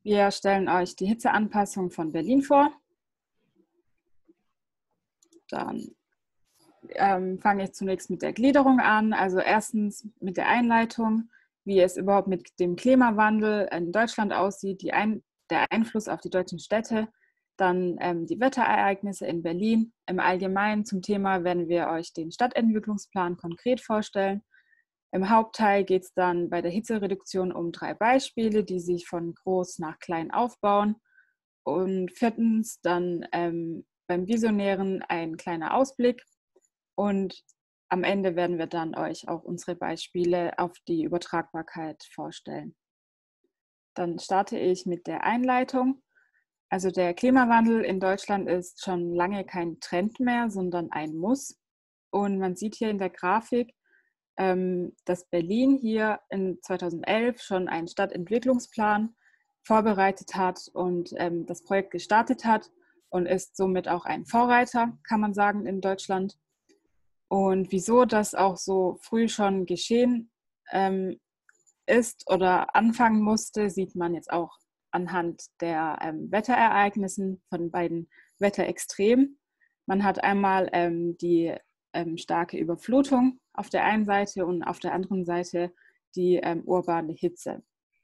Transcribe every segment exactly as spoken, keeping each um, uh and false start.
Wir stellen euch die Hitzeanpassung von Berlin vor. Dann ähm, fange ich zunächst mit der Gliederung an. Also erstens mit der Einleitung, wie es überhaupt mit dem Klimawandel in Deutschland aussieht, die Ein- der Einfluss auf die deutschen Städte. Dann ähm, die Wetterereignisse in Berlin. Im Allgemeinen zum Thema werden wir euch den Stadtentwicklungsplan konkret vorstellen. Im Hauptteil geht es dann bei der Hitzereduktion um drei Beispiele, die sich von groß nach klein aufbauen. Und viertens dann ähm, beim Visionären ein kleiner Ausblick. Und am Ende werden wir dann euch auch unsere Beispiele auf die Übertragbarkeit vorstellen. Dann starte ich mit der Einleitung. Also der Klimawandel in Deutschland ist schon lange kein Trend mehr, sondern ein Muss. Und man sieht hier in der Grafik, dass Berlin hier in zweitausendelf schon einen Stadtentwicklungsplan vorbereitet hat und das Projekt gestartet hat und ist somit auch ein Vorreiter, kann man sagen, in Deutschland. Und wieso das auch so früh schon geschehen ist oder anfangen musste, sieht man jetzt auch anhand der ähm, Wetterereignissen von beiden Wetterextremen. Man hat einmal ähm, die ähm, starke Überflutung auf der einen Seite und auf der anderen Seite die ähm, urbane Hitze.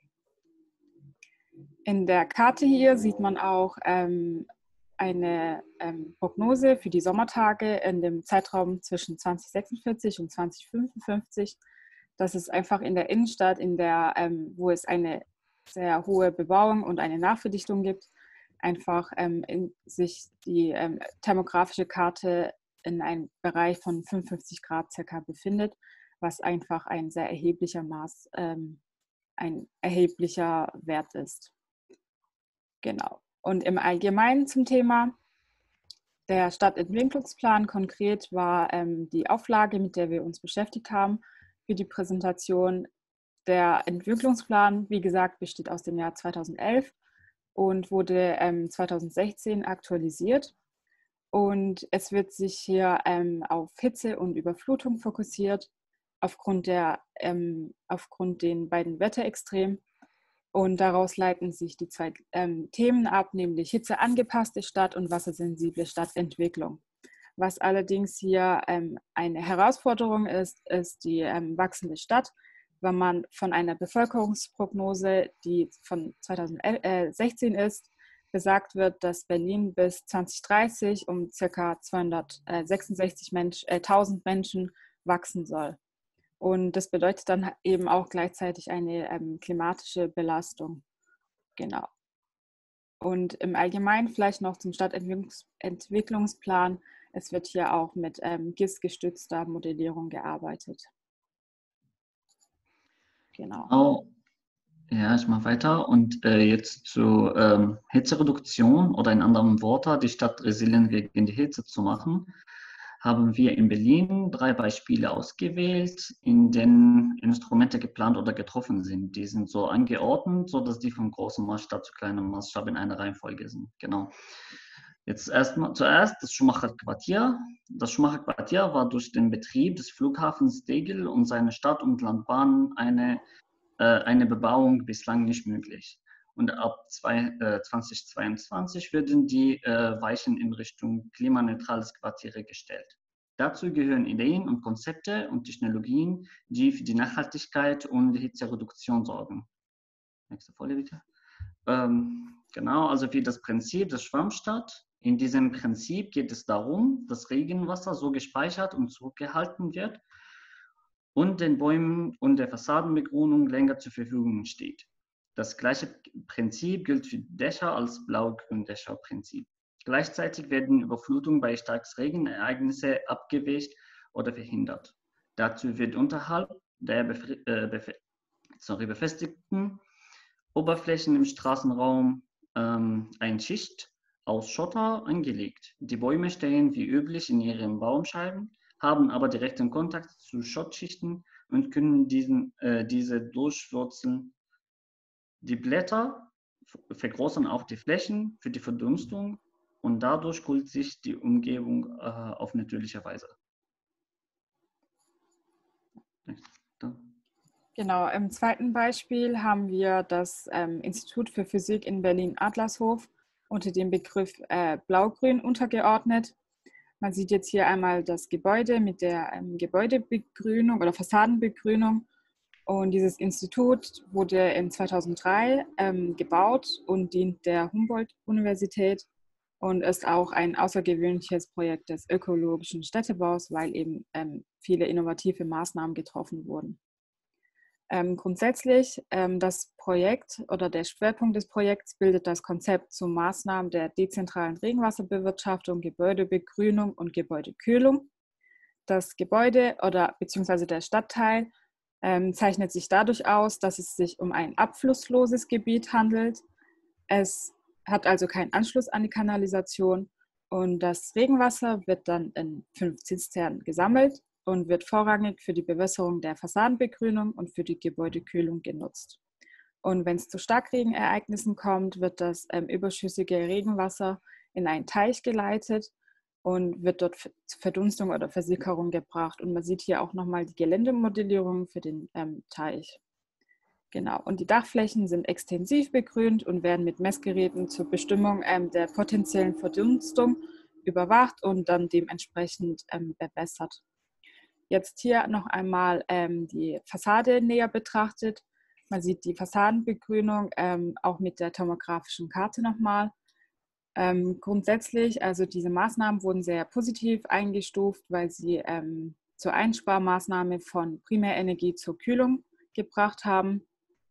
In der Karte hier sieht man auch ähm, eine ähm, Prognose für die Sommertage in dem Zeitraum zwischen zweitausendsechsundvierzig und zweitausendfünfundfünfzig. Das ist einfach in der Innenstadt, in der, ähm, wo es eine sehr hohe Bebauung und eine Nachverdichtung gibt, einfach ähm, in sich die ähm, thermografische Karte in einem Bereich von fünfundfünfzig Grad circa befindet, was einfach ein sehr erheblicher Maß, ähm, ein erheblicher Wert ist. Genau. Und im Allgemeinen zum Thema, der Stadtentwicklungsplan konkret war ähm, die Auflage, mit der wir uns beschäftigt haben für die Präsentation. Der Entwicklungsplan, wie gesagt, besteht aus dem Jahr zweitausendelf und wurde ähm, zweitausendsechzehn aktualisiert. Und es wird sich hier ähm, auf Hitze und Überflutung fokussiert, aufgrund, der, ähm, aufgrund den beiden Wetterextremen. Und daraus leiten sich die zwei ähm, Themen ab, nämlich hitzeangepasste Stadt und wassersensible Stadtentwicklung. Was allerdings hier ähm, eine Herausforderung ist, ist die ähm, wachsende Stadt, wenn man von einer Bevölkerungsprognose, die von zweitausendsechzehn ist, besagt wird, dass Berlin bis zweitausenddreißig um ca. zweihundertsechsundsechzigtausend Menschen wachsen soll. Und das bedeutet dann eben auch gleichzeitig eine ähm, klimatische Belastung. Genau. Und im Allgemeinen vielleicht noch zum Stadtentwicklungsplan. Es wird hier auch mit ähm, G I S-gestützter Modellierung gearbeitet. Genau. Genau. Ja, ich mache weiter. Und äh, jetzt zu ähm, Hitzereduktion oder in anderen Worten, die Stadt resilient gegen die Hitze zu machen, haben wir in Berlin drei Beispiele ausgewählt, in denen Instrumente geplant oder getroffen sind. Die sind so angeordnet, sodass die von großem Maßstab zu kleinem Maßstab in einer Reihenfolge sind. Genau. Jetzt erstmal zuerst das Schumacher Quartier. Das Schumacher Quartier war durch den Betrieb des Flughafens Tegel und seine Stadt- und Landbahnen eine, äh, eine Bebauung bislang nicht möglich. Und ab zweitausendzweiundzwanzig werden die äh, Weichen in Richtung klimaneutrales Quartiere gestellt. Dazu gehören Ideen und Konzepte und Technologien, die für die Nachhaltigkeit und die Hitzereduktion sorgen. Nächste Folie bitte. Ähm, genau, also wie das Prinzip des Schwammstadt. In diesem Prinzip geht es darum, dass Regenwasser so gespeichert und zurückgehalten wird und den Bäumen und der Fassadenbegrünung länger zur Verfügung steht. Das gleiche Prinzip gilt für Dächer als Blau-Grün-Dächer-Prinzip. Gleichzeitig werden Überflutungen bei Starkregenereignissen abgewicht oder verhindert. Dazu wird unterhalb der bef äh, bef sorry, befestigten Oberflächen im Straßenraum ähm, eine Schicht aus Schotter angelegt. Die Bäume stehen wie üblich in ihren Baumscheiben, haben aber direkten Kontakt zu Schottschichten und können diesen, äh, diese durchwurzeln. Die Blätter vergrößern auch die Flächen für die Verdunstung und dadurch kühlt sich die Umgebung äh, auf natürliche Weise. Genau, im zweiten Beispiel haben wir das ähm, Institut für Physik in Berlin-Adlershof unter dem Begriff äh, Blau-Grün untergeordnet. Man sieht jetzt hier einmal das Gebäude mit der ähm, Gebäudebegrünung oder Fassadenbegrünung. Und dieses Institut wurde in zweitausenddrei ähm, gebaut und dient der Humboldt-Universität und ist auch ein außergewöhnliches Projekt des ökologischen Städtebaus, weil eben ähm, viele innovative Maßnahmen getroffen wurden. Ähm, grundsätzlich, ähm, das Projekt oder der Schwerpunkt des Projekts bildet das Konzept zu Maßnahmen der dezentralen Regenwasserbewirtschaftung, Gebäudebegrünung und Gebäudekühlung. Das Gebäude oder beziehungsweise der Stadtteil ähm, zeichnet sich dadurch aus, dass es sich um ein abflussloses Gebiet handelt. Es hat also keinen Anschluss an die Kanalisation und das Regenwasser wird dann in fünf Zisternen gesammelt und wird vorrangig für die Bewässerung der Fassadenbegrünung und für die Gebäudekühlung genutzt. Und wenn es zu Starkregenereignissen kommt, wird das ähm, überschüssige Regenwasser in einen Teich geleitet und wird dort zur Verdunstung oder Versickerung gebracht. Und man sieht hier auch nochmal die Geländemodellierung für den ähm, Teich. Genau, und die Dachflächen sind extensiv begrünt und werden mit Messgeräten zur Bestimmung ähm, der potenziellen Verdunstung überwacht und dann dementsprechend ähm, bewässert. Jetzt hier noch einmal ähm, die Fassade näher betrachtet. Man sieht die Fassadenbegrünung ähm, auch mit der tomografischen Karte nochmal. Ähm, grundsätzlich, also diese Maßnahmen wurden sehr positiv eingestuft, weil sie ähm, zur Einsparmaßnahme von Primärenergie zur Kühlung gebracht haben.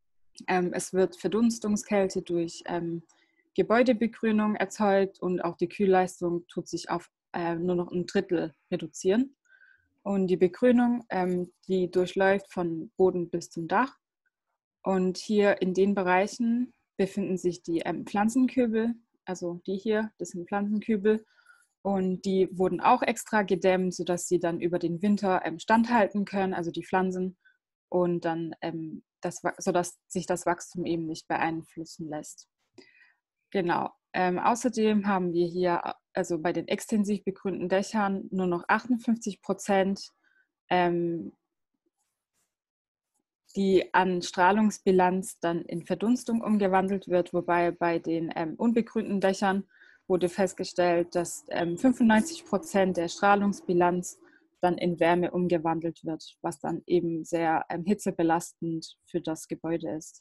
Ähm, es wird Verdunstungskälte durch ähm, Gebäudebegrünung erzeugt und auch die Kühlleistung tut sich auf äh, nur noch ein Drittel reduzieren. Und die Begrünung, ähm, die durchläuft von Boden bis zum Dach. Und hier in den Bereichen befinden sich die ähm, Pflanzenkübel, also die hier, das sind Pflanzenkübel. Und die wurden auch extra gedämmt, sodass sie dann über den Winter ähm, standhalten können, also die Pflanzen. Und dann, ähm, das, sodass sich das Wachstum eben nicht beeinflussen lässt. Genau. Ähm, außerdem haben wir hier, also bei den extensiv begrünten Dächern, nur noch achtundfünfzig Prozent, ähm, die an Strahlungsbilanz dann in Verdunstung umgewandelt wird, wobei bei den ähm, unbegrünten Dächern wurde festgestellt, dass ähm, fünfundneunzig Prozent der Strahlungsbilanz dann in Wärme umgewandelt wird, was dann eben sehr ähm, hitzebelastend für das Gebäude ist.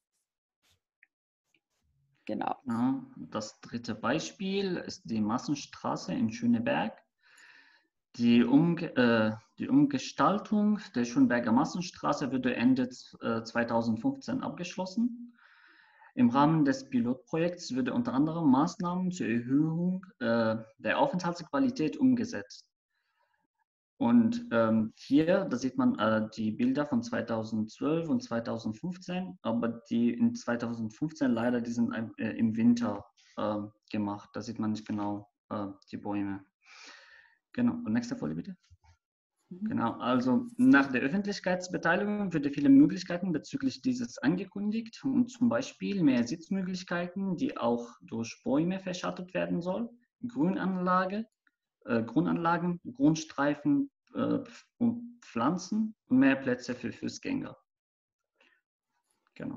Genau. Ja, das dritte Beispiel ist die Massenstraße in Schöneberg. Die, Umge äh, die Umgestaltung der Schöneberger Massenstraße wurde Ende äh, zweitausendfünfzehn abgeschlossen. Im Rahmen des Pilotprojekts wurde unter anderem Maßnahmen zur Erhöhung äh, der Aufenthaltsqualität umgesetzt. Und ähm, hier, da sieht man äh, die Bilder von zweitausendzwölf und zweitausendfünfzehn, aber die in zweitausendfünfzehn leider, die sind äh, im Winter äh, gemacht. Da sieht man nicht genau äh, die Bäume. Genau, und nächste Folie bitte. Mhm. Genau, also nach der Öffentlichkeitsbeteiligung wurde viele Möglichkeiten bezüglich dieses angekündigt und zum Beispiel mehr Sitzmöglichkeiten, die auch durch Bäume verschattet werden soll, Grünanlage, äh, Grünanlagen, Grünstreifen äh, und Pflanzen und mehr Plätze für Fußgänger. Genau.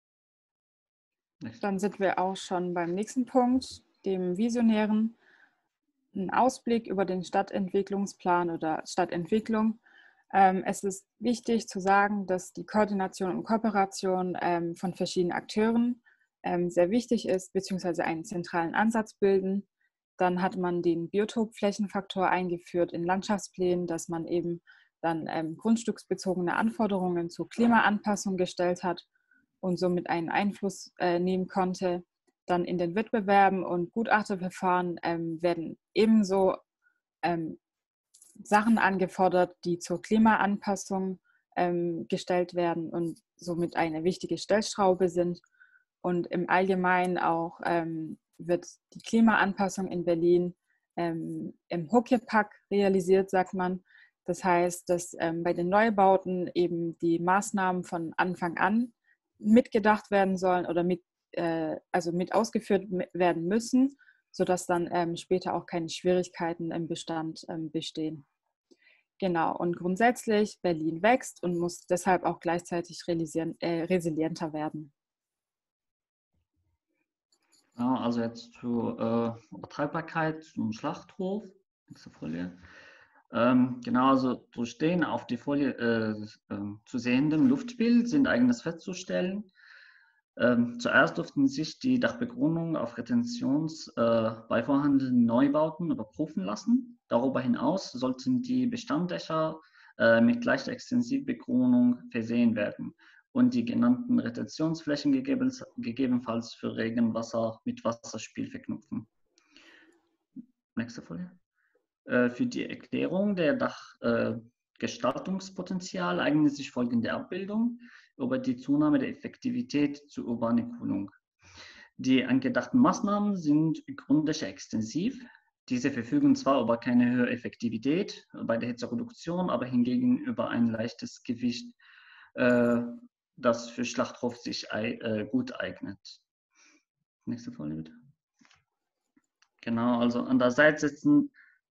Dann sind wir auch schon beim nächsten Punkt, dem visionären. Ein Ausblick über den Stadtentwicklungsplan oder Stadtentwicklung. Ähm, es ist wichtig zu sagen, dass die Koordination und Kooperation ähm, von verschiedenen Akteuren ähm, sehr wichtig ist, beziehungsweise einen zentralen Ansatz bilden. Dann hat man den Biotopflächenfaktor eingeführt in Landschaftsplänen, dass man eben dann ähm, grundstücksbezogene Anforderungen zur Klimaanpassung gestellt hat und somit einen Einfluss äh, nehmen konnte. Dann in den Wettbewerben und Gutachterverfahren ähm, werden ebenso ähm, Sachen angefordert, die zur Klimaanpassung ähm, gestellt werden und somit eine wichtige Stellschraube sind. Und im Allgemeinen auch ähm, wird die Klimaanpassung in Berlin ähm, im Huckepack realisiert, sagt man. Das heißt, dass ähm, bei den Neubauten eben die Maßnahmen von Anfang an mitgedacht werden sollen oder mit, äh, also mit ausgeführt werden müssen, sodass dann ähm, später auch keine Schwierigkeiten im Bestand ähm, bestehen. Genau, und grundsätzlich, Berlin wächst und muss deshalb auch gleichzeitig resilien, äh, resilienter werden. Ja, also jetzt zur äh, Übertragbarkeit zum Schlachthof. Nächste Folie. Ähm, genau, also durch den auf die Folie äh, äh, zu sehenden Luftbild sind eigenes festzustellen. Ähm, zuerst durften sich die Dachbegrünung auf Retentions äh, bei vorhandenen Neubauten überprüfen lassen. Darüber hinaus sollten die Bestanddächer äh, mit leichter Extensivbegrünung versehen werden und die genannten Retentionsflächen gegebens, gegebenenfalls für Regenwasser mit Wasserspiel verknüpfen. Nächste Folie. Äh, für die Erklärung der Dachgestaltungspotenzial äh, eignet sich folgende Abbildung über die Zunahme der Effektivität zur urbanen Kühlung. Die angedachten Maßnahmen sind Grunddächer extensiv. Diese verfügen zwar über keine höhere Effektivität bei der Hitzereduktion, aber hingegen über ein leichtes Gewicht, äh, das für Schlachthof sich äh, gut eignet. Nächste Folie bitte. Genau, also an der Seite sitzen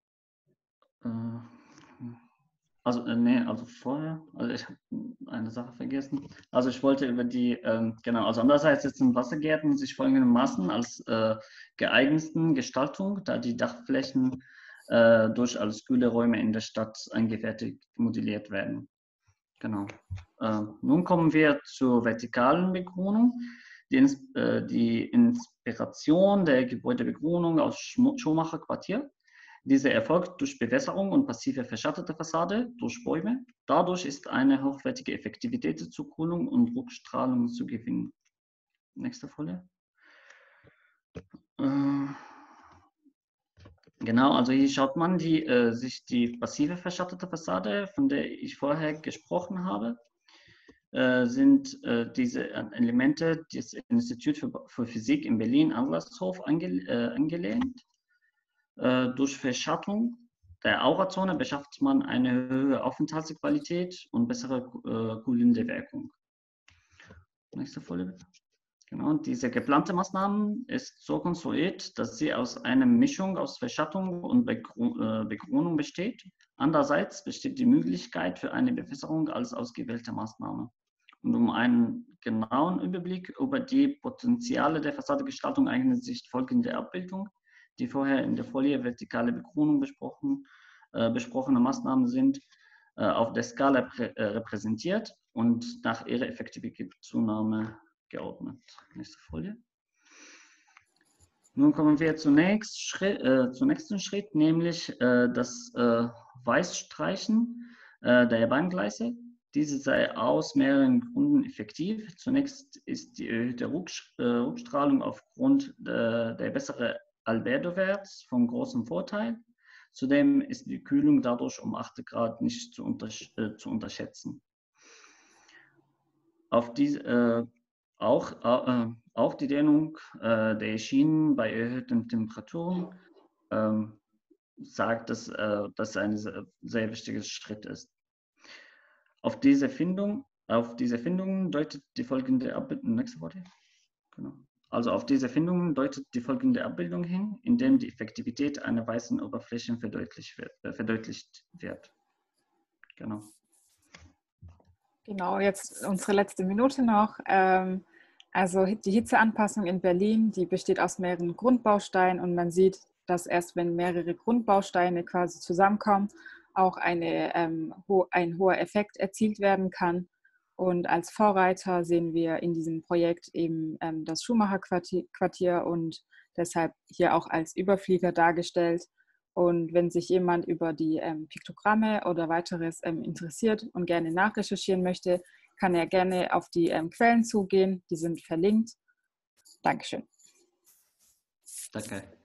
Also, äh, nee, also vorher, also ich habe eine Sache vergessen. Also ich wollte über die, ähm, genau, also andererseits sitzen Wassergärten sich folgendermaßen als äh, geeignetsten Gestaltung, da die Dachflächen äh, durch als kühle Räume in der Stadt eingefertigt modelliert werden. Genau. Äh, nun kommen wir zur vertikalen Begrünung. Die, äh, die Inspiration der Gebäudebegrünung aus Schumacher Quartier. Diese erfolgt durch Bewässerung und passive verschattete Fassade durch Bäume. Dadurch ist eine hochwertige Effektivität zur Kühlung und Rückstrahlung zu gewinnen. Nächste Folie. Äh, genau, also hier schaut man die, äh, sich die passive verschattete Fassade, von der ich vorher gesprochen habe, äh, sind äh, diese Elemente des Instituts für, für Physik in Berlin, Adlershof, ange, äh, angelehnt. Äh, durch Verschattung der Aurazone beschafft man eine höhere Aufenthaltsqualität und bessere äh, kühlende Wirkung. Nächste Folie bitte. Genau, und diese geplante Maßnahme ist so konstruiert, dass sie aus einer Mischung aus Verschattung und Begrünung besteht. Andererseits besteht die Möglichkeit für eine Bewässerung als ausgewählte Maßnahme. Und um einen genauen Überblick über die Potenziale der Fassadegestaltung eignet sich folgende Abbildung, die vorher in der Folie vertikale Begrünung besprochen, äh, besprochene Maßnahmen sind, äh, auf der Skala prä, äh, repräsentiert und nach ihrer Effektivitätszunahme geordnet. Nächste Folie. Nun kommen wir zunächst Schritt, äh, zum nächsten Schritt, nämlich äh, das äh, Weißstreichen äh, der Bahngleise. Diese sei aus mehreren Gründen effektiv. Zunächst ist die erhöhte Rückstrahlung aufgrund der, der besseren Albedo-Werts von großem Vorteil. Zudem ist die Kühlung dadurch um acht Grad nicht zu, untersch äh, zu unterschätzen. Auf diese, äh, auch, äh, auch die Dehnung äh, der Schienen bei erhöhten Temperaturen äh, sagt, dass äh, das ein sehr, sehr wichtiger Schritt ist. Auf diese Findung, auf diese Findungen deutet die folgende Abbildung, nächste Worte. Genau. Also auf diese Findungen deutet die folgende Abbildung hin, indem die Effektivität einer weißen Oberfläche verdeutlicht wird. Äh, verdeutlicht wird. Genau. Genau, jetzt unsere letzte Minute noch. Ähm, also die Hitzeanpassung in Berlin, die besteht aus mehreren Grundbausteinen und man sieht, dass erst wenn mehrere Grundbausteine quasi zusammenkommen, auch eine, ähm, ho ein hoher Effekt erzielt werden kann. Und als Vorreiter sehen wir in diesem Projekt eben ähm, das Schumacher-Quartier und deshalb hier auch als Überflieger dargestellt. Und wenn sich jemand über die ähm, Piktogramme oder weiteres ähm, interessiert und gerne nachrecherchieren möchte, kann er gerne auf die ähm, Quellen zugehen. Die sind verlinkt. Dankeschön. Danke.